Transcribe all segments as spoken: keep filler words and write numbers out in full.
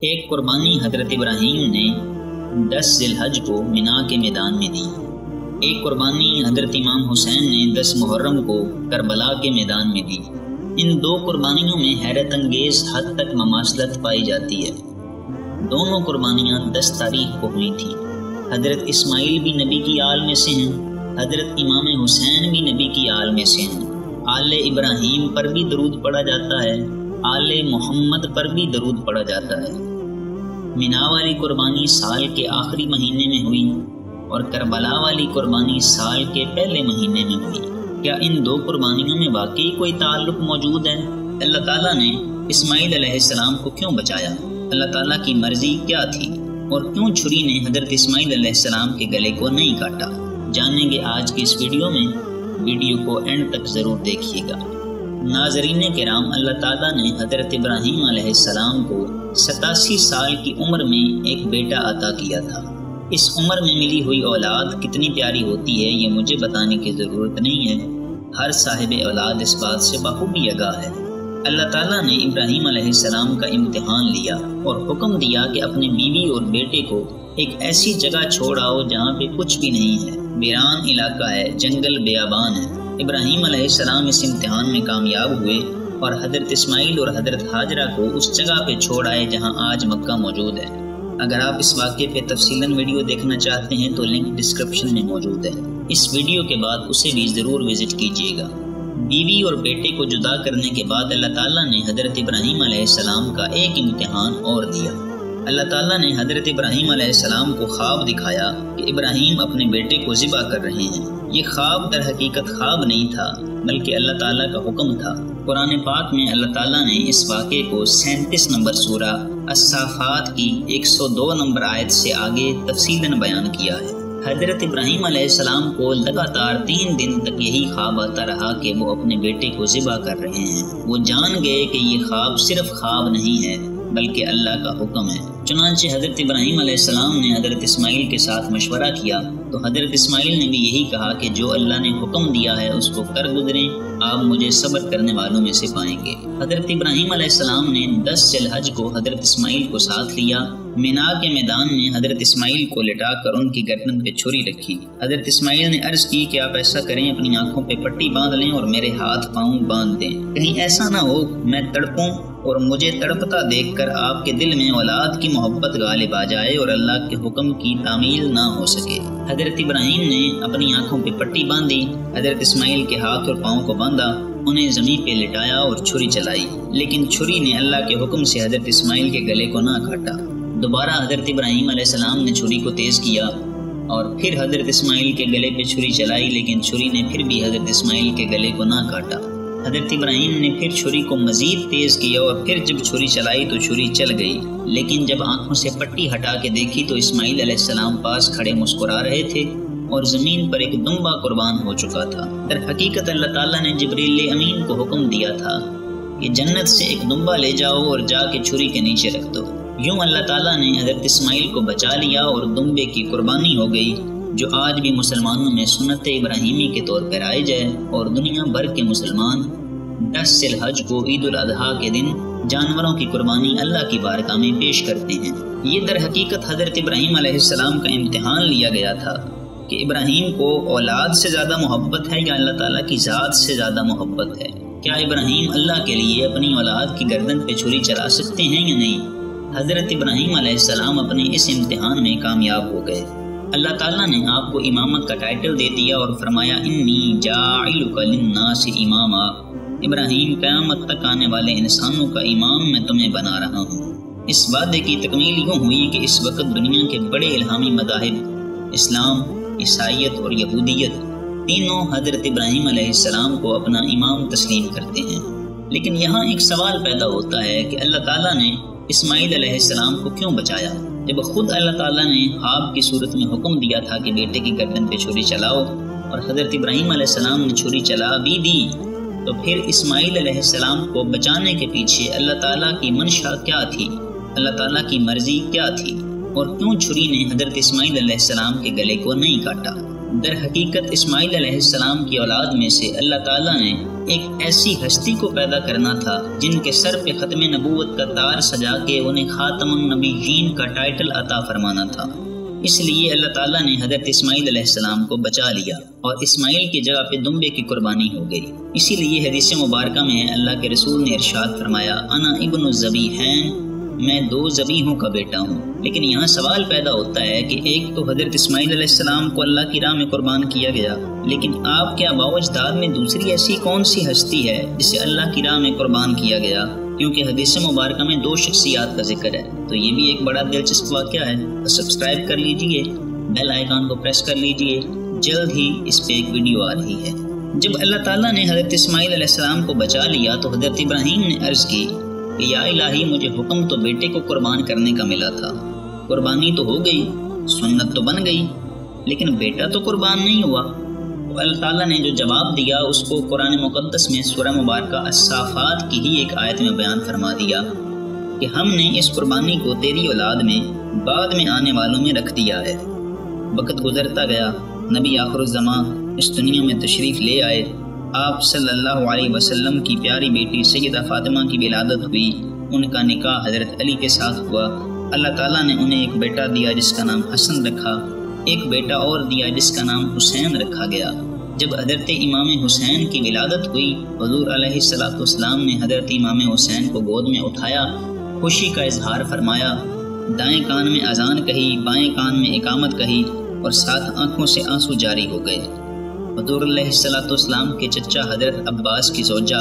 ایک قربانی حضرت ابراہیم نے دس ذی الحج کو منا کے میدان میں دی۔ ایک قربانی حضرت امام حسین نے دس محرم کو کربلا کے میدان میں دی۔ ان دو قربانیوں میں حیرت انگیز حد تک مماثلت پائی جاتی ہے۔ دونوں قربانیاں دس تاریخ کو ہوئی تھیں۔ حضرت اسماعیل بھی نبی کی آل میں سے ہیں، حضرت امام حسین بھی نبی کی آل میں سے ہیں۔ آل ابراہیم پر بھی درود پڑھا جاتا ہے، آل محمد پر بھی درود پڑھا جاتا ہے۔ منا والی قربانی سال کے آخری مہینے میں ہوئی اور کربلا والی قربانی سال کے پہلے مہینے میں ہوئی۔ کیا ان دو قربانیوں میں واقعی کوئی تعلق موجود ہے؟ اللہ تعالیٰ نے اسماعیل علیہ السلام کو کیوں بچایا؟ اللہ تعالیٰ کی مرضی کیا تھی اور کیوں چھری نے حضرت اسماعیل علیہ السلام کے گلے کو نہیں کاٹا؟ جانیں گے آج کی اس ویڈیو میں۔ ویڈیو کو اینڈ تک ضرور دیکھیے گا۔ ناظرین کرام، اللہ تعالیٰ نے حضرت ابراہیم علیہ السلام کو ستاسی سال کی عمر میں ایک بیٹا عطا کیا تھا۔ اس عمر میں ملی ہوئی اولاد کتنی پیاری ہوتی ہے یہ مجھے بتانے کی ضرورت نہیں ہے، ہر صاحب اولاد اس بات سے بخوبی آگاہ ہے۔ اللہ تعالیٰ نے ابراہیم علیہ السلام کا امتحان لیا اور حکم دیا کہ اپنی بیوی اور بیٹے کو ایک ایسی جگہ چھوڑ آؤ جہاں پہ کچھ بھی نہیں ہے، ویران علاقہ ہے، جنگل بیابان ہے۔ ابراہیم علیہ السلام اس امتحان میں کامیاب ہوئے اور حضرت اسماعیل اور حضرت ہاجرہ کو اس جگہ پہ چھوڑ آئے جہاں آج مکہ موجود ہے۔ اگر آپ اس واقعے پہ تفصیلاً ویڈیو دیکھنا چاہتے ہیں تو لنک ڈسکرپشن میں موجود ہے، اس ویڈیو کے بعد اسے بھی ضرور وزٹ کیجیے گا۔ بیوی اور بیٹے کو جدا کرنے کے بعد اللہ تعالیٰ نے حضرت ابراہیم علیہ السلام کا ایک امتحان اور دیا۔ اللہ تعالیٰ نے حضرت ابراہیم علیہ السلام کو خواب دکھایا کہ ابراہیم اپنے بیٹے کو ذبح کر رہے ہیں۔ یہ خواب در حقیقت خواب نہیں تھا بلکہ اللہ تعالیٰ کا حکم تھا۔ قرآن پاک میں اللہ تعالیٰ نے اس واقعے کو سینتیس نمبر سورہ الصافات کی ایک سو دو نمبر آیت سے آگے تفصیلاً بیان کیا ہے۔ حضرت ابراہیم علیہ السلام کو لگاتار تین دن تک یہی خواب آتا رہا کہ وہ اپنے بیٹے کو ذبح کر رہے ہیں۔ وہ جان گئے کہ یہ خواب صرف خواب نہیں ہے بلکہ اللہ کا حکم ہے۔ چنانچہ حضرت ابراہیم علیہ السلام نے حضرت اسماعیل کے ساتھ مشورہ کیا تو حضرت اسماعیل نے بھی یہی کہا کہ جو اللہ نے حکم دیا ہے اس کو کر گزریں، آپ مجھے صبر کرنے والوں میں سے پائیں گے۔ حضرت ابراہیم علیہ السلام نے دس ذی الحج کو حضرت اسماعیل کو ساتھ لیا۔ منا کے میدان میں حضرت اسماعیل کو لٹا کر ان کی گردن پہ چھری رکھی۔ حضرت اسماعیل نے عرض کی کہ آپ ایسا کریں، اپنی آنکھوں پہ پٹی باندھ لیں اور میرے ہاتھ پاؤں باندھ دیں، کہیں ایسا نہ ہو میں تڑپوں اور مجھے تڑپتا دیکھ کر آپ کے دل میں اولاد کی محبت غالب آ جائے اور اللہ کے حکم کی تعمیل نہ ہو سکے۔ حضرت ابراہیم نے اپنی آنکھوں پہ پٹی باندھی، حضرت اسماعیل کے ہاتھ اور پاؤں کو باندھا، انہیں زمین پہ لٹایا اور چھری چلائی، لیکن چھری نے اللہ کے حکم سے حضرت اسماعیل کے گلے کو نہ کاٹا۔ دوبارہ حضرت ابراہیم علیہ السلام نے چھری کو تیز کیا اور پھر حضرت اسماعیل کے گلے پہ چھری چلائی، لیکن چھری نے پھر بھی حضرت اسماعیل کے گلے کو نہ کاٹا۔ حضرت ابراہیم نے پھر چھری کو مزید تیز کیا اور پھر جب چھری چلائی تو چھری چل گئی، لیکن جب آنکھوں سے پٹی ہٹا کے دیکھی تو اسماعیل علیہ السلام پاس کھڑے مسکرا رہے تھے اور زمین پر ایک دمبا قربان ہو چکا تھا۔ در حقیقت اللہ تعالیٰ نے جبریل امین کو حکم دیا تھا کہ جنت سے ایک دمبا لے جاؤ اور جا کے چھری کے نیچے رکھ دو۔ یوں اللہ تعالیٰ نے حضرت اسماعیل کو بچا لیا اور دمبے کی قربانی ہو گئی، جو آج بھی مسلمانوں میں سنت ابراہیمی کے طور پر رائج ہے، اور دنیا بھر کے مسلمان دس ذی الحج کو عید الاضحیٰ کے دن جانوروں کی قربانی اللہ کی بارگاہ میں پیش کرتے ہیں۔ یہ در حقیقت حضرت ابراہیم علیہ السلام کا امتحان لیا گیا تھا کہ ابراہیم کو اولاد سے زیادہ محبت ہے یا اللہ تعالیٰ کی ذات سے زیادہ محبت ہے؟ کیا ابراہیم اللہ کے لیے اپنی اولاد کی گردن پہ چھری چلا سکتے ہیں یا نہیں؟ حضرت ابراہیم علیہ السلام اپنے اس امتحان میں کامیاب ہو گئے۔ اللہ تعالیٰ نے آپ کو امامت کا ٹائٹل دے دیا اور فرمایا انی جاعلک للناس اماما، ابراہیم قیامت تک آنے والے انسانوں کا امام میں تمہیں بنا رہا ہوں۔ اس وعدے کی تکمیل یوں ہوئی کہ اس وقت دنیا کے بڑے الہامی مذاہب اسلام، عیسائیت اور یہودیت تینوں حضرت ابراہیم علیہ السلام کو اپنا امام تسلیم کرتے ہیں۔ لیکن یہاں ایک سوال پیدا ہوتا ہے کہ اللہ تعالیٰ نے اسماعیل علیہ السلام کو کیوں بچایا جب خود اللہ تعالیٰ نے خواب کی صورت میں حکم دیا تھا کہ بیٹے کی گردن پہ چھری چلاؤ اور حضرت ابراہیم علیہ السلام نے چھری چلا بھی دی؟ تو پھر اسماعیل علیہ السلام کو بچانے کے پیچھے اللہ تعالیٰ کی منشا کیا تھی، اللہ تعالیٰ کی مرضی کیا تھی، اور کیوں چھری نے حضرت اسماعیل علیہ السلام کے گلے کو نہیں کاٹا؟ در حقیقت اسماعیل علیہ السلام کی اولاد میں سے اللہ تعالیٰ نے ایک ایسی ہستی کو پیدا کرنا تھا جن کے سر پہ ختم نبوت کا تار سجا کے انہیں خاتم النبیین کا ٹائٹل عطا فرمانا تھا۔ اس لیے اللہ تعالیٰ نے حضرت اسماعیل علیہ السلام کو بچا لیا اور اسماعیل کی جگہ پہ دمبے کی قربانی ہو گئی۔ اسی لیے حدیث مبارکہ میں اللہ کے رسول نے ارشاد فرمایا، انا ابن الذبیحین، میں دو ذبیحوں کا بیٹا ہوں۔ لیکن یہاں سوال پیدا ہوتا ہے کہ ایک تو حضرت اسماعیل علیہ السلام کو اللہ کی راہ میں قربان کیا گیا، لیکن آپ کے آباء و اجداد میں دوسری ایسی کون سی ہستی ہے جسے اللہ کی راہ میں قربان کیا گیا؟ کیونکہ حدیث مبارکہ میں دو شخصیات کا ذکر ہے، تو یہ بھی ایک بڑا دلچسپ واقعہ ہے۔ تو سبسکرائب کر لیجئے، بیل آئیکن کو پریس کر لیجئے، جلد ہی اس پہ ایک ویڈیو آ رہی ہے۔ جب اللہ تعالیٰ نے حضرت اسماعیل علیہ السلام کو بچا لیا تو حضرت ابراہیم نے عرض کی کہ یا الہی، مجھے حکم تو بیٹے کو قربان کرنے کا ملا تھا، قربانی تو ہو گئی، سنت تو بن گئی، لیکن بیٹا تو قربان نہیں ہوا۔ تو اللہ تعالیٰ نے جو جواب دیا اس کو قرآن مقدس میں سورہ مبارکہ الصافات کی ہی ایک آیت میں بیان فرما دیا کہ ہم نے اس قربانی کو تیری اولاد میں بعد میں آنے والوں میں رکھ دیا ہے۔ وقت گزرتا گیا، نبی آخر الزمان اس دنیا میں تشریف لے آئے، آپ صلی اللہ علیہ وسلم کی پیاری بیٹی سیدہ فاطمہ کی ولادت ہوئی، ان کا نکاح حضرت علی کے ساتھ ہوا۔ اللہ تعالیٰ نے انہیں ایک بیٹا دیا جس کا نام حسن رکھا، ایک بیٹا اور دیا جس کا نام حسین رکھا گیا۔ جب حضرت امام حسین کی ولادت ہوئی، حضور علیہ الصلوۃ والسلام نے حضرت امام حسین کو گود میں اٹھایا، خوشی کا اظہار فرمایا، دائیں کان میں اذان کہی، بائیں کان میں اقامت کہی اور ساتھ آنکھوں سے آنسو جاری ہو گئے۔ حضور علیہ الصلوۃ والسلام کے چچا حضرت عباس کی زوجہ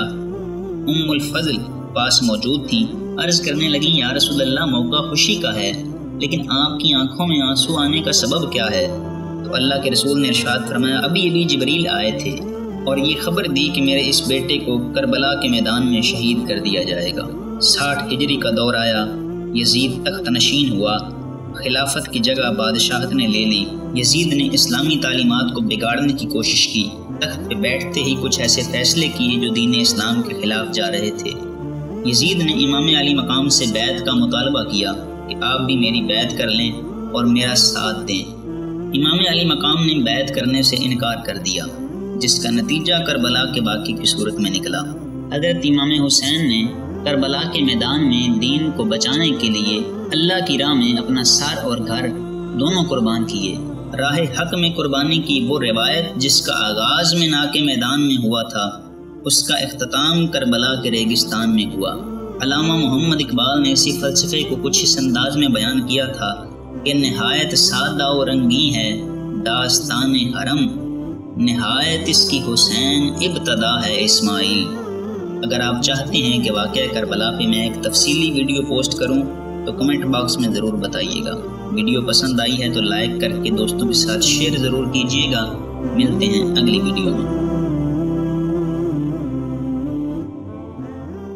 ام الفضل پاس موجود تھیں، عرض کرنے لگیں، یا رسول اللہ، موقع خوشی کا ہے لیکن آپ کی آنکھوں میں آنسو آنے کا سبب کیا ہے؟ تو اللہ کے رسول نے ارشاد فرمایا، ابھی ابھی جبریل آئے تھے اور یہ خبر دی کہ میرے اس بیٹے کو کربلا کے میدان میں شہید کر دیا جائے گا۔ ساٹھ ہجری کا دور آیا، یزید تخت نشین ہوا، خلافت کی جگہ بادشاہت نے لے لی۔ یزید نے اسلامی تعلیمات کو بگاڑنے کی کوشش کی، تخت پہ بیٹھتے ہی کچھ ایسے فیصلے کیے جو دین اسلام کے خلاف جا رہے تھے۔ یزید نے امام علی مقام سے بیعت کا مطالبہ کیا کہ آپ بھی میری بیعت کر لیں اور میرا ساتھ دیں۔ امام علی مقام نے بیعت کرنے سے انکار کر دیا، جس کا نتیجہ کربلا کے واقعے کی صورت میں نکلا۔ حضرت امام حسین نے کربلا کے میدان میں دین کو بچانے کے لیے اللہ کی راہ میں اپنا سر اور گھر دونوں قربان کیے۔ راہ حق میں قربانی کی وہ روایت جس کا آغاز میں ناکے میدان میں ہوا تھا، اس کا اختتام کربلا کے ریگستان میں ہوا۔ علامہ محمد اقبال نے اسی فلسفے کو کچھ اس انداز میں بیان کیا تھا کہ نہایت سادہ و رنگین ہے داستان حرم، نہایت اس کی حسین ابتدا ہے اسماعیل۔ اگر آپ چاہتے ہیں کہ واقعہ کربلا پہ میں ایک تفصیلی ویڈیو پوسٹ کروں تو کمنٹ باکس میں ضرور بتائیے گا۔ ویڈیو پسند آئی ہے تو لائک کر کے دوستوں کے ساتھ شیئر ضرور کیجیے گا۔ ملتے ہیں اگلی ویڈیو میں۔